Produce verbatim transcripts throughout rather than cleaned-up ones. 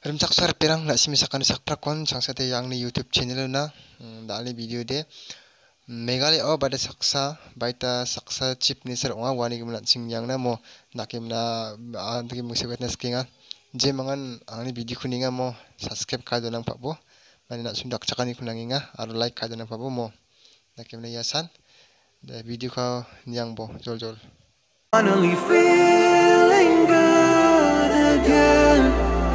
Rimsak suara perang nak simisakan sak prakon sangsate yang ni YouTube channel na dali video de Meghalaya o bada saksa baita saksa chip ni ser onga wani gimna sing yang na mo nakimna antagi musi witness kinga je mangan angni video kuninga mo subscribe ka donang pabo mani nak sundak cakani kunanginga aro like ka donang pabo mo nakimna yasan de video ka nyang bo jol jol Finally feeling good again.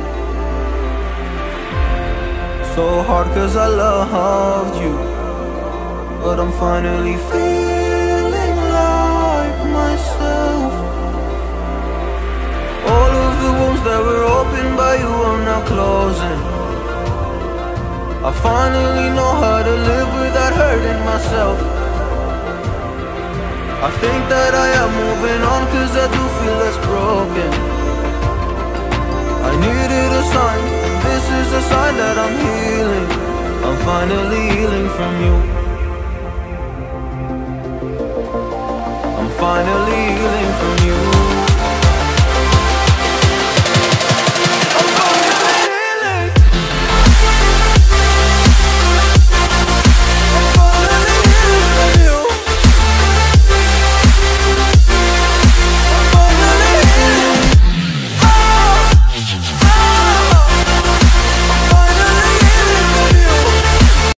So hard cause I loved you, but I'm finally feeling like myself. All of the wounds that were opened by you are now closing. I finally know how to live without hurting myself. I think that I am moving on cause I do feel less broken. I needed a sign, this is a sign that I'm healing. I'm finally healing from you. I'm finally healing.